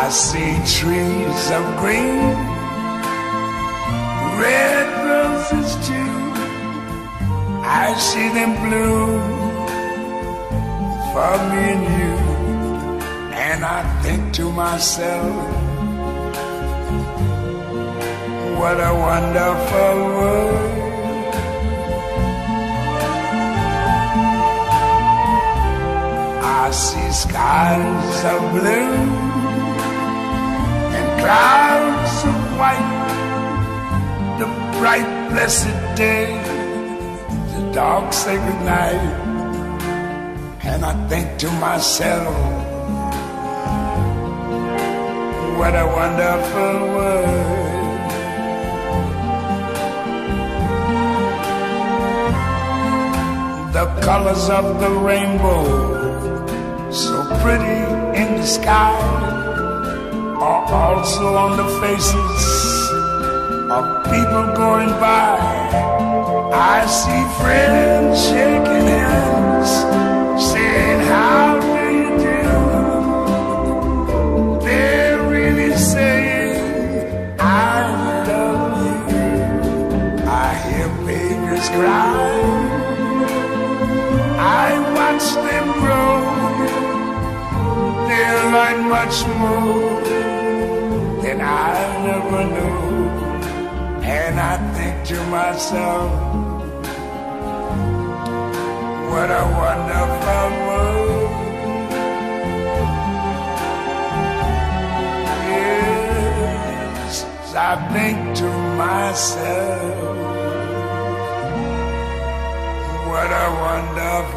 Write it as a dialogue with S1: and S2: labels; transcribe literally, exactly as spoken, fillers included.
S1: see trees of green, red roses too. I see them bloom for me and you. And I think to myself, what a wonderful world. I see skies of blue and clouds of white, the bright blessed day, the dark sacred night. And I think to myself, what a wonderful world. The colors of the rainbow, so pretty in the sky, are also on the faces of people going by. I see friends shaking hands, saying, how do you do? They're really saying, I love you. I hear babies cry, I watch them grow. They'll learn much more than I never knew. And I think to myself, what a wonderful world. Yes, I think to myself, what a wonderful